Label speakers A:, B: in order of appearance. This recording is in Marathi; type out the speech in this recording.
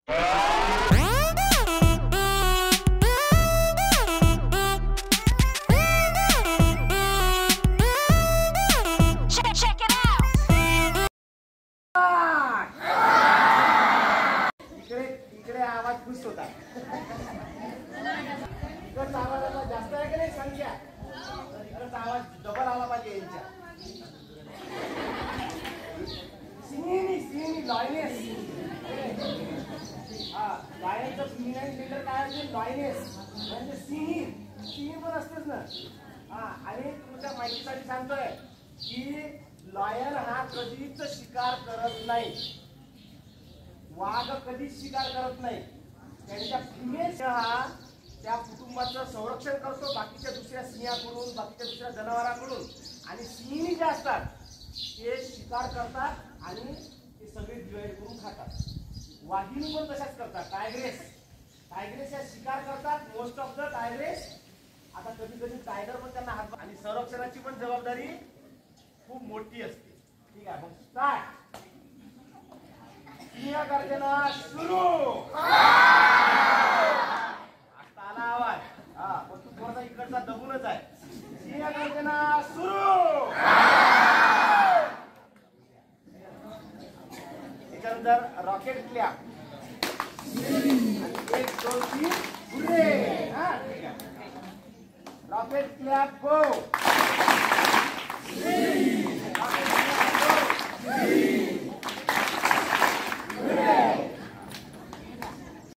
A: इकडे आवाज खुश होता. आवाजाला जास्त आहे की नाही संख्या, तर आवाज डबल आला पाहिजे यांच्या. सिंहिणी लॉयनेस. हा, लायनचं फिमेल लीडर काय असते? लॉयनेस म्हणजे सिंही पण असतेच ना. हा, आणि तुमच्या माहितीसाठी सांगतोय की लॉयन हा कधीच शिकार करत नाही. वाघ कधीच शिकार करत नाही. त्यांच्या फिमेल हा त्या कुटुंबाचं संरक्षण करतो बाकीच्या दुसऱ्या सिंहाकडून, बाकीच्या दुसऱ्या जनावरांकडून. आणि सिंहिणी जे असतात ते शिकार करतात आणि ते सगळे डिवाइड करून खातात. वाघिणी पण तशाच करतात. टायग्रेस या शिकार करतात. Most of the tigress. आता कधी कधी टायगर पण त्यांना हात, आणि संरक्षणाची पण जबाबदारी खूप मोठी असते. ठीक आहे, मग स्टार्ट. सिंह गर्जना सुरू. आता आला आवाज. हा, पण तू थोडासा इकडचा दबूनच आहे. सिंह गर्जना सुरू. त्याच्यानंतर रॉकेट क्लॅप. 1 2 3 पुढे. हा, ठीक आहे. रॉकेट क्लॅप गो.